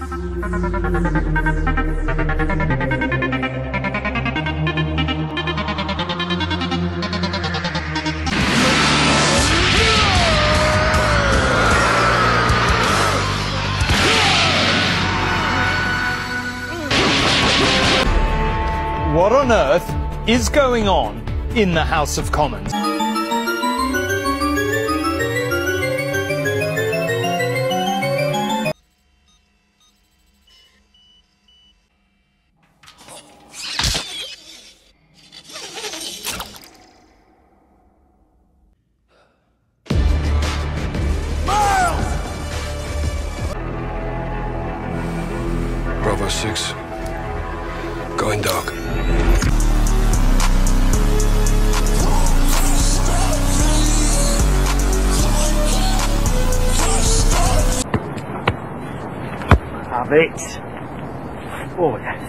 What on earth is going on in the House of Commons? Bravo 6. Going dark. Have it. Oh, yes.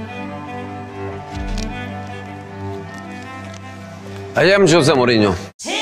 I am Jose Mourinho.